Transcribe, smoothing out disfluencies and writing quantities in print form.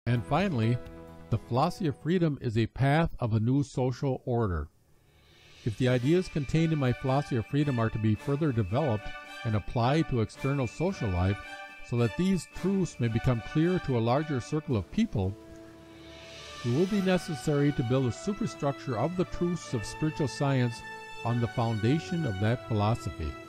And finally, the philosophy of freedom is a path of a new social order. If the ideas contained in my philosophy of freedom are to be further developed and applied to external social life, so that these truths may become clear to a larger circle of people, it will be necessary to build a superstructure of the truths of spiritual science on the foundation of that philosophy.